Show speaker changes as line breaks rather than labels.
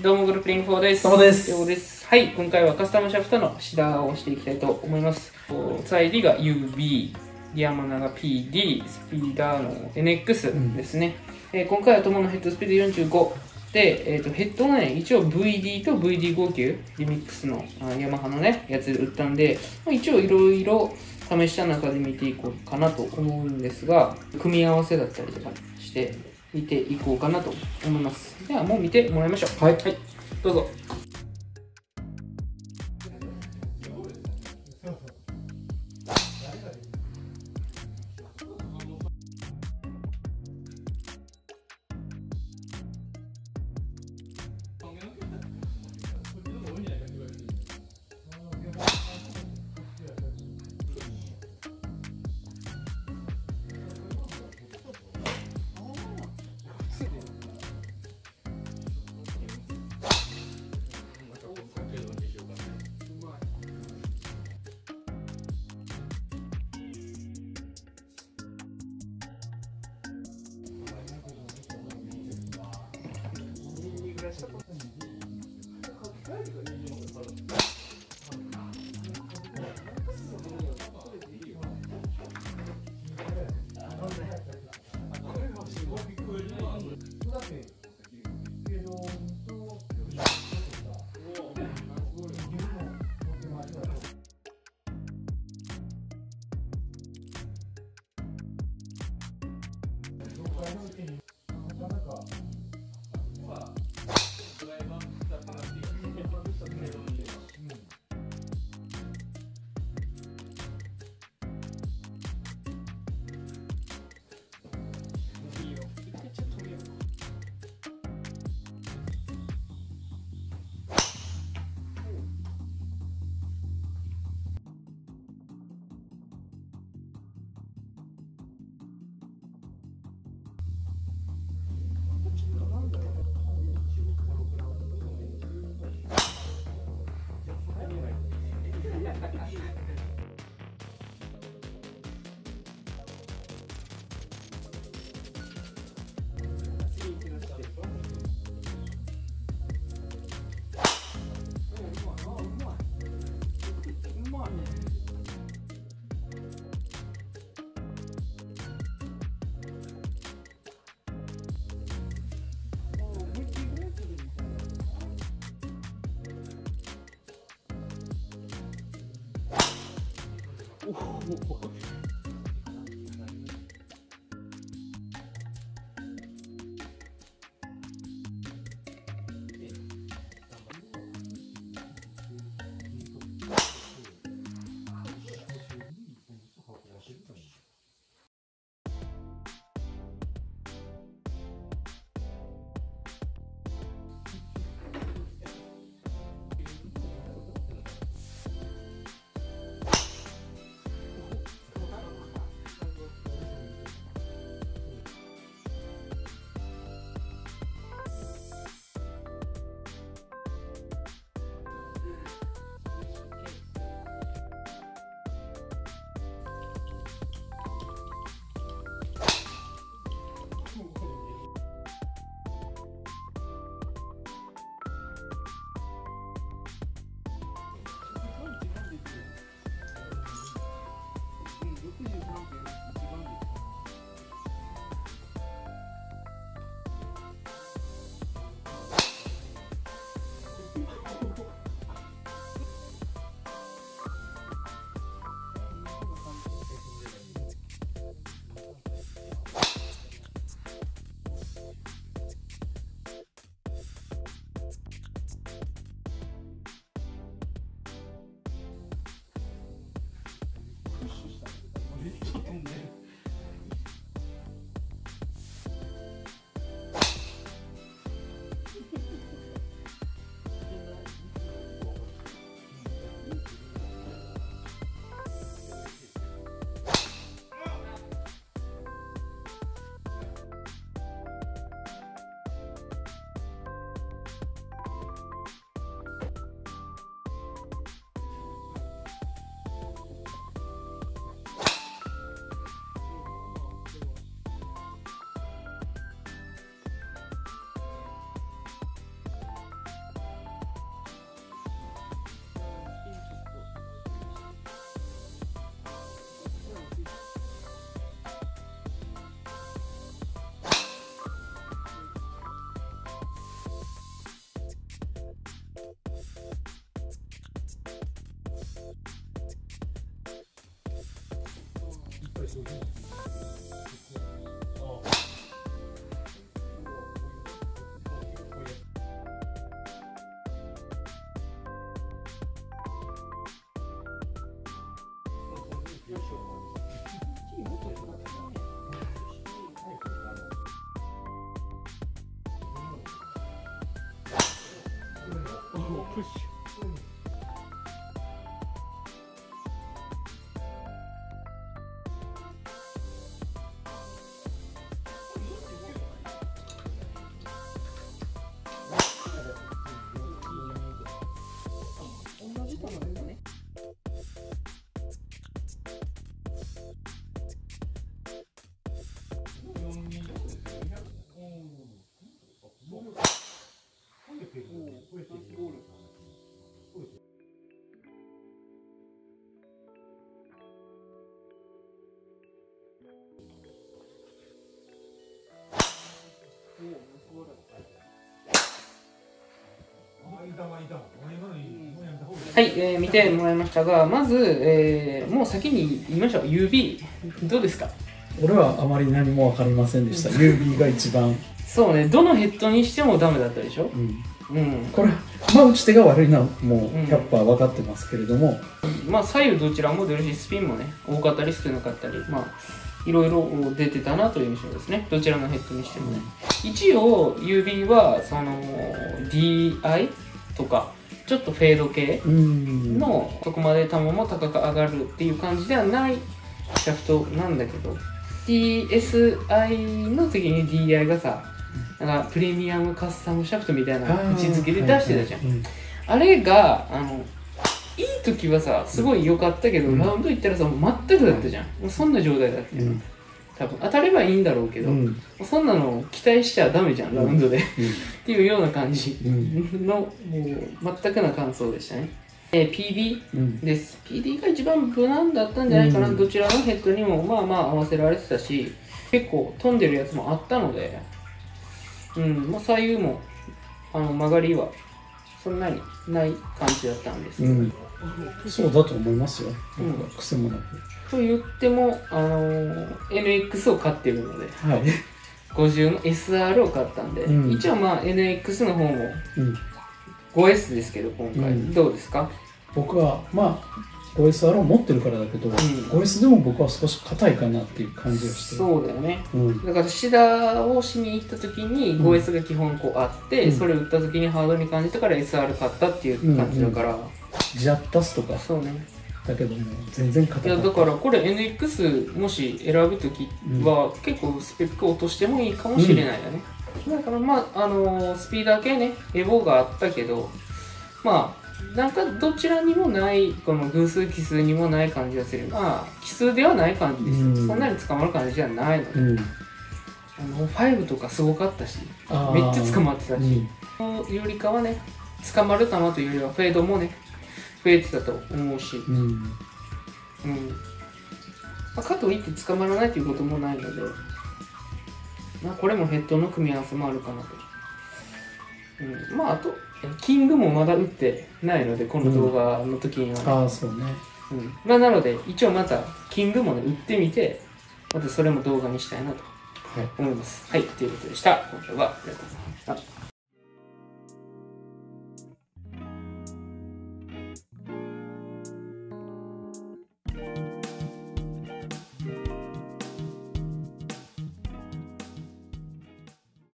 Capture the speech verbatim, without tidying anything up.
どうもグループリングフォーです。
どうもです。
ようです。はい、今回はカスタムシャフトのシダーをしていきたいと思います。サイディが ユービー、リアマナが ピーディー、スピーダーの エヌエックス ですね。うん、えー、今回は友のヘッドスピードよんじゅうごで、えー、とヘッドがね、一応 ブイディー と ブイディーごきゅう、リミックスのあヤマハのね、やつ売ったんで、まあ、一応いろいろ試した中で見ていこうかなと思うんですが、組み合わせだったりとかして見ていこうかなと思います。ではもう見てもらいましょう。はい、はい、どうぞ。おお。 プッシュ。同じ球だよね。はい、えー、見てもらいましたが、まず、えー、もう先に言いましょう。ユービー どうですか？
俺はあまり何も分かりませんでした。ユービー が一番。
そうね、どのヘッドにしてもダメだったでしょ。
うん、
うん、
これ、まあ打ち手が悪いのはもうひゃくパーセント分かってますけれども、
うん、まあ左右どちらも出るし、スピンもね多かったり少なかったり、まあいろいろ出てたなという印象ですね。どちらのヘッドにしてもね。うん、一応 ユービー はその ディーアイ とかちょっとフェード系のそこまで球も高く上がるっていう感じではないシャフトなんだけど、 ティーエスアイ の時に ディーアイ がさ、なんかプレミアムカスタムシャフトみたいな位置づけで出してたじゃん。あれがあのいい時はさすごい良かったけど、うん、ラウンド行ったらさもう全くだったじゃん。もうそんな状態だったよ、うん、多分当たればいいんだろうけど、うん、そんなの期待しちゃダメじゃん、ラウンドで、うん、っていうような感じの、もう全くな感想でしたね。えー、ピーディー です、うん、ピーディー が一番無難だったんじゃないかな、うん、どちらのヘッドにもまあまあ合わせられてたし、結構飛んでるやつもあったので、うん、まあ、左右もあの曲がりはそんなにない感じだったんですけど、うん、
そうだと思いますよ、僕は癖もなく。
と言っても、あのー、エヌエックス を買っているので、はい、ごじゅうの エスアール を買ったんで、うん、一応まあ エヌエックス の方も ごエス ですけど、今回、うん、どうですか？
僕はまあ ごエスアール を持ってるからだけど、うん、ごエス でも僕は少し硬いかなっていう感じがして。
そうだよね、うん、だからシダをしに行った時に ごエス が基本こうあって、うん、それを打った時にハードに感じたから エスアール 買ったっていう感じだから、うんうん、
ジャッタスとか
そうね、
だけども全然硬かった。
いやだからこれ エヌエックス もし選ぶ時は結構スペック落としてもいいかもしれないよね、うん、だからまああのー、スピーダー系ねエボがあったけど、まあなんかどちらにもないこの偶数奇数にもない感じがする。まあ奇数ではない感じですよ、うん、そんなに捕まる感じじゃないので、うん、あのごとかすごかったしめっちゃ捕まってたし、うん、よりかはね捕まる球というよりはフェードもね増えてたと思うし、うんうんまあ、かといって捕まらないということもないので、まあ、これもヘッドの組み合わせもあるかなと、うん、まああとキングもまだ打ってないのでこの動画の時にはね、
うん、ああそうね、
うんまあ、なので一応またキングもね打ってみてまたそれも動画にしたいなと思います。はい、はい、ということでした。今回はありがとうございました。